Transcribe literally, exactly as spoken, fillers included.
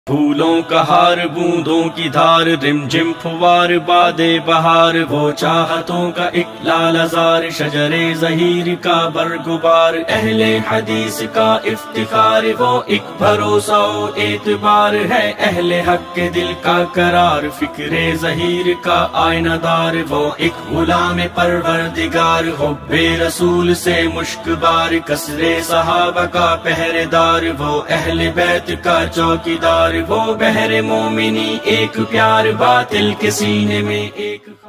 फूलों का हार बूंदों की धार रिमझिम फुवार बादे बहार वो चाहतों का एक लालजार शजरे ज़हीर का बरगुबार अहले हदीस का इफ्तिखार वो एक भरोसा और एतबार है अहले हक के दिल का करार फिक्रे ज़हीर का आयनादार वो एक गुलाम परवरदिगार हुब्बे रसूल से मुश्कबार कसरे सहाबा का पहरेदार वो अहले बैत का चौकीदार वो बहरे मोमिनी एक प्यार बातिल के सीने में एक